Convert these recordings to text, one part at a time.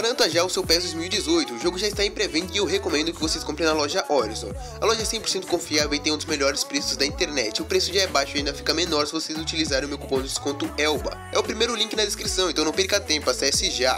Garanta já o seu PES 2018, o jogo já está em pré-venda e eu recomendo que vocês comprem na loja Horizon. A loja é 100% confiável e tem um dos melhores preços da internet. O preço já é baixo e ainda fica menor se vocês utilizarem o meu cupom de desconto ELBA. É o primeiro link na descrição, então não perca tempo, acesse já!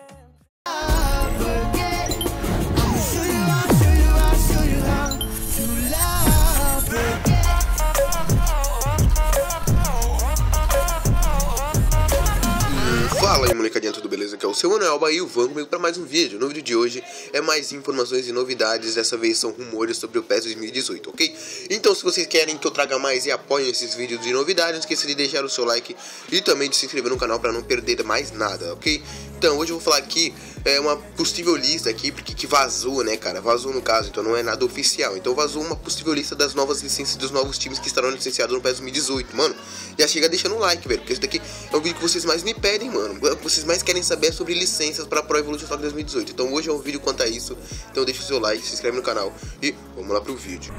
Fala aí molecadinha, tudo beleza? Aqui é o seu Mano Elba e o Van comigo para mais um vídeo. No vídeo de hoje é mais informações e novidades, dessa vez são rumores sobre o PES 2018, ok? Então se vocês querem que eu traga mais e apoiem esses vídeos de novidades, não esqueça de deixar o seu like e também de se inscrever no canal para não perder mais nada, ok? Então hoje eu vou falar aqui uma possível lista aqui, porque que vazou, né cara, vazou no caso, então não é nada oficial. Então vazou uma possível lista das novas licenças dos novos times que estarão licenciados no PES 2018, mano. Já chega deixando um like, velho, porque esse daqui é o vídeo que vocês mais me pedem, mano. O que vocês mais querem saber é sobre licenças para Pro Evolution Soccer 2018. Então hoje é um vídeo quanto a isso. Então deixa o seu like, se inscreve no canal e vamos lá pro vídeo.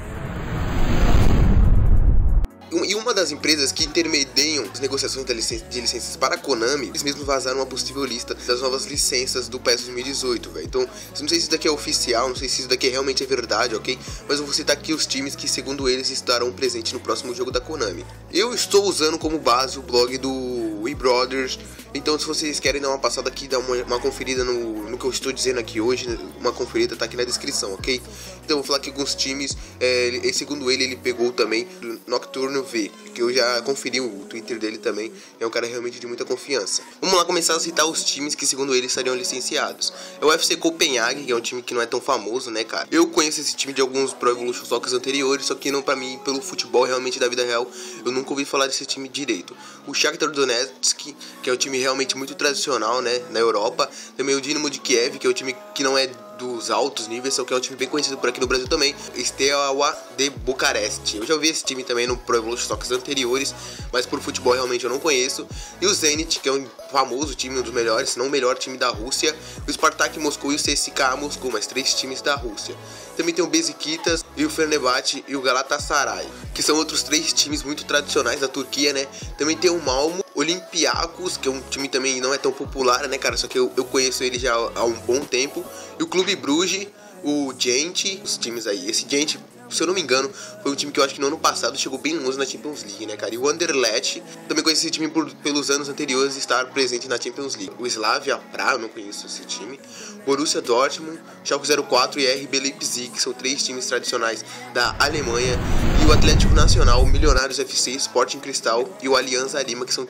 E uma das empresas que intermediam as negociações de licenças para a Konami, eles mesmos vazaram uma possível lista das novas licenças do PES 2018, velho. Então, não sei se isso daqui é oficial, não sei se isso daqui realmente é verdade, ok? Mas eu vou citar aqui os times que, segundo eles, estarão presentes no próximo jogo da Konami. Eu estou usando como base o blog do WeBrothers. Então, se vocês querem dar uma passada aqui, dar uma conferida no que eu estou dizendo aqui hoje, uma conferida tá aqui na descrição, ok? Então, eu vou falar aqui alguns times, segundo ele pegou também do Nocturno V, que eu já conferi o Twitter dele também, é um cara realmente de muita confiança. Vamos lá começar a citar os times que, segundo ele, estariam licenciados. É o FC Copenhague, que é um time que não é tão famoso, né, cara? Eu conheço esse time de alguns Pro Evolution Soccer anteriores, só que não, pra mim, pelo futebol realmente da vida real, eu nunca ouvi falar desse time direito. O Shakhtar Donetsk, que é um time realmente muito tradicional, né, na Europa. Também o Dinamo de Kiev, que é um time que não é dos altos níveis, só que é um time bem conhecido por aqui no Brasil também. Steaua de Bucareste. Eu já ouvi esse time também no Pro Evolution Soccer anteriores, mas por futebol realmente eu não conheço. E o Zenit, que é um famoso time, um dos melhores, se não o melhor time da Rússia. O Spartak Moscou e o CSKA Moscou, mais 3 times da Rússia. Também tem o Besiktas e o Fenerbahçe e o Galatasaray, que são outros 3 times muito tradicionais da Turquia, né? Também tem o Malmo, Olympiacos, que é um time também não é tão popular, né, cara? Só que eu conheço ele já há um bom tempo. E o Clube Bruges, o Gent, os times aí. Esse Gent, se eu não me engano, foi um time que eu acho que no ano passado chegou bem longe na Champions League, né, cara? E o Anderlecht, também conheci esse time pelos anos anteriores estar presente na Champions League. O Slavia Praha, eu não conheço esse time. Borussia Dortmund, Schalke 04 e RB Leipzig, que são 3 times tradicionais da Alemanha. E o Atlético Nacional, o Milionários FC, Sporting Cristal e o Alianza Lima, que são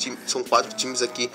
4 times aqui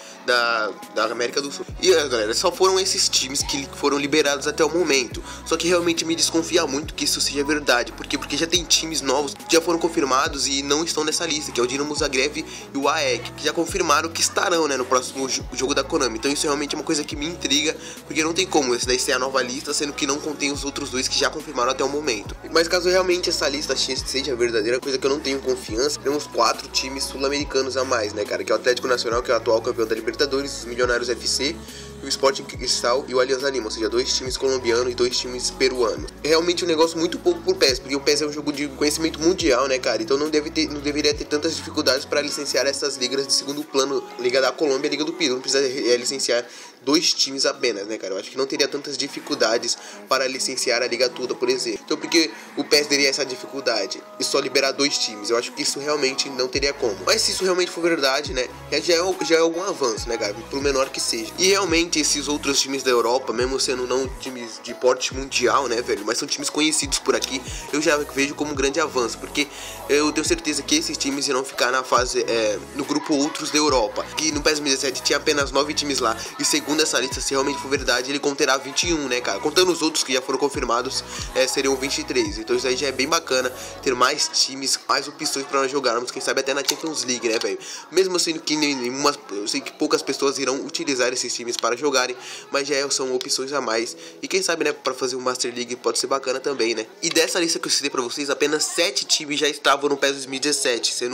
da América do Sul. E galera, só foram esses times que foram liberados até o momento. Só que realmente me desconfia muito que isso seja verdade. Por quê? Porque já tem times novos que já foram confirmados e não estão nessa lista, que é o Dinamo Zagreb e o AEK, que já confirmaram que estarão, né, no próximo jogo da Konami. Então isso realmente é uma coisa que me intriga, porque não tem como esse daí ser a nova lista, sendo que não contém os outros 2 que já confirmaram até o momento. Mas caso realmente essa lista seja verdadeira, coisa que eu não tenho confiança, temos 4 times sul-americanos a mais, né, cara? Que é o Atlético Nacional, que é o atual campeão da Libertadores, os Milionários FC, o Sporting Cristal e o Alianza Lima, ou seja, 2 times colombianos e 2 times peruanos. É realmente um negócio muito pouco por PES, porque o PES é um jogo de conhecimento mundial, né, cara? Então não deveria ter tantas dificuldades para licenciar essas ligas de segundo plano, Liga da Colômbia e Liga do Peru. Não precisa licenciar 2 times apenas, né, cara? Eu acho que não teria tantas dificuldades para licenciar a liga toda, por exemplo. Então por que o PES teria essa dificuldade e só liberar 2 times? Eu acho que isso realmente não teria como. Mas se isso realmente for verdade, né, já é algum avanço, né, cara? Por menor que seja. E realmente esses outros times da Europa, mesmo sendo não times de porte mundial, né, velho, mas são times conhecidos por aqui, eu já vejo como um grande avanço, porque eu tenho certeza que esses times irão ficar na fase, no grupo outros da Europa, que no PES 2017 tinha apenas 9 times lá, e segundo essa lista, se realmente for verdade, ele conterá 21, né, cara, contando os outros que já foram confirmados, seriam 23, então isso aí já é bem bacana, ter mais times, mais opções pra nós jogarmos, quem sabe até na Champions League, né, velho, mesmo sendo que eu sei que poucas pessoas irão utilizar esses times para jogarem, mas já são opções a mais, e quem sabe, né, para fazer um Master League pode ser bacana também, né. E dessa lista que eu citei pra vocês, apenas 7 times já estavam no PES 2017, sendo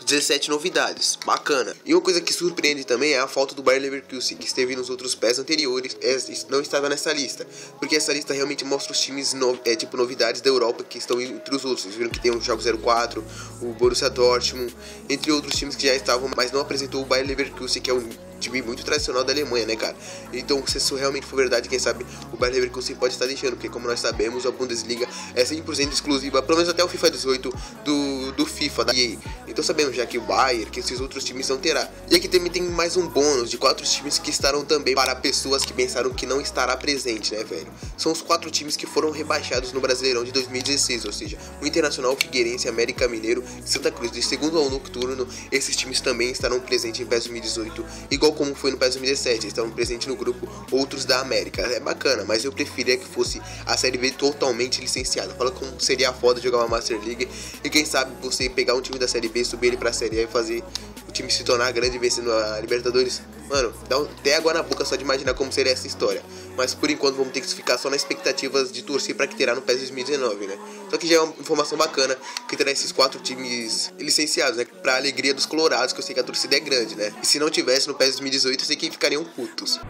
17 novidades, bacana. E uma coisa que surpreende também é a falta do Bayer Leverkusen, que esteve nos outros PES anteriores, não estava nessa lista, porque essa lista realmente mostra os times tipo novidades da Europa que estão entre os outros. Vocês viram que tem o Schalke 04, o Borussia Dortmund, entre outros times que já estavam, mas não apresentou o Bayer Leverkusen, que é um time muito tradicional da Alemanha, né, cara? Então, se isso realmente for verdade, quem sabe o Bayer Leverkusen pode estar deixando, porque como nós sabemos, a Bundesliga é 100% exclusiva, pelo menos até o FIFA 18 do FIFA, da EA. Então sabemos já que o Bayern, que esses outros times não terá. E aqui também tem mais um bônus de 4 times que estarão também para pessoas que pensaram que não estará presente, né, velho? São os 4 times que foram rebaixados no Brasileirão de 2016, ou seja, o Internacional, Figueirense, América Mineiro e Santa Cruz. De segundo ao nocturno, esses times também estarão presentes em PES 2018, igual como foi no PES 2017, estarão presentes no grupo Outros da América. É bacana, mas eu preferia que fosse a Série B totalmente licenciada. Fala como seria foda jogar uma Master League e quem sabe você pegar um time da Série B, subir ele pra Série A e fazer o time se tornar grande vencendo a Libertadores. Mano, dá até água na boca só de imaginar como seria essa história. Mas por enquanto vamos ter que ficar só nas expectativas de torcer pra que terá no PES 2019, né? Só que já é uma informação bacana que terá esses 4 times licenciados, né? Pra alegria dos colorados, que eu sei que a torcida é grande, né? E se não tivesse no PES 2018, eu sei que ficariam putos.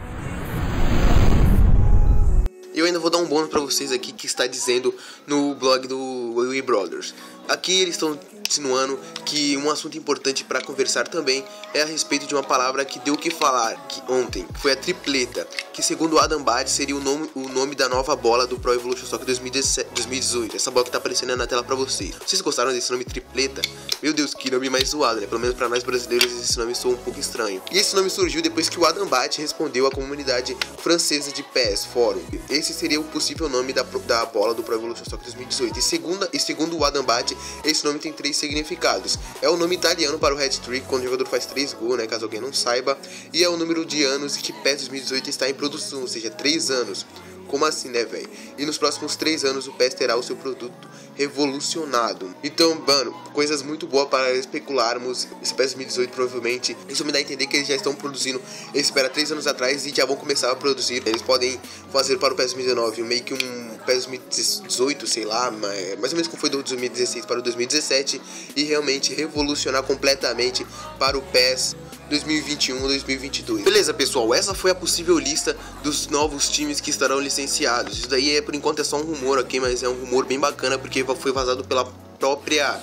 Eu ainda vou dar um bônus pra vocês aqui que está dizendo no blog do We Brothers. Aqui eles estão insinuando que um assunto importante para conversar também é a respeito de uma palavra que deu o que falar ontem, que foi a tripleta, que segundo o Adam Bad seria o nome da nova bola do Pro Evolution Soccer 2018. Essa bola que tá aparecendo na tela pra vocês. Vocês gostaram desse nome tripleta? Meu Deus, que nome mais zoado, né? Pelo menos pra nós brasileiros esse nome soa um pouco estranho. E esse nome surgiu depois que o Adam Bad respondeu à comunidade francesa de PES Fórum. Esse seria o possível nome da bola do Pro Evolution Soccer 2018. E segundo o Adam Bad, esse nome tem 3 significados. É o nome italiano para o hat-trick, quando o jogador faz 3 gols, né, caso alguém não saiba. E é o número de anos que PES 2018 está em produção, ou seja, 3 anos. Como assim, né, velho? E nos próximos 3 anos o PES terá o seu produto revolucionado. Então, mano, coisas muito boas para especularmos esse PES 2018 provavelmente. Isso me dá a entender que eles já estão produzindo esse para 3 anos atrás e já vão começar a produzir. Eles podem fazer para o PES 2019 meio que um PES 2018, sei lá, mais ou menos como foi do 2016 para o 2017 e realmente revolucionar completamente para o PES 2021 ou 2022. Beleza, pessoal, essa foi a possível lista dos novos times que estarão licenciados. Isso daí por enquanto é só um rumor aqui, mas é um rumor bem bacana porque foi vazado pela própria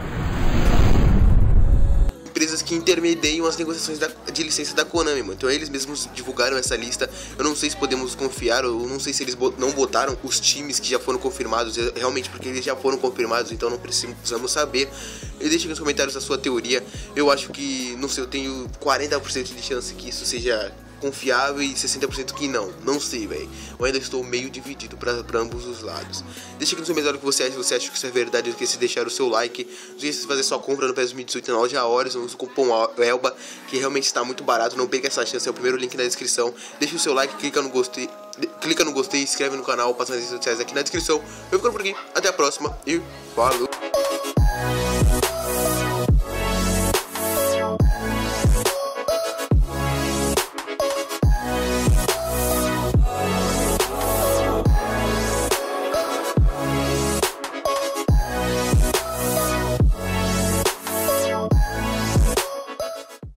empresas que intermediam as negociações de licença da Konami, mano. Então eles mesmos divulgaram essa lista. Eu não sei se podemos confiar, ou não sei se eles não botaram os times que já foram confirmados, realmente porque eles já foram confirmados, então não precisamos saber. E deixa aqui nos comentários a sua teoria. Eu acho que, não sei, eu tenho 40% de chance que isso seja confiável e 60% que não sei, velho. Eu ainda estou meio dividido pra ambos os lados. Deixa aqui nos comentários o que você acha, se você acha que isso é verdade, não esqueça de deixar o seu like. Não esqueça de fazer sua compra no PES 2018 na loja Horizon, usa o cupom ELBA, que realmente está muito barato, não perca essa chance, é o primeiro link na descrição. Deixa o seu like, clica no gostei, inscreve no canal, passa nas redes sociais aqui na descrição. Eu fico por aqui, até a próxima e falou!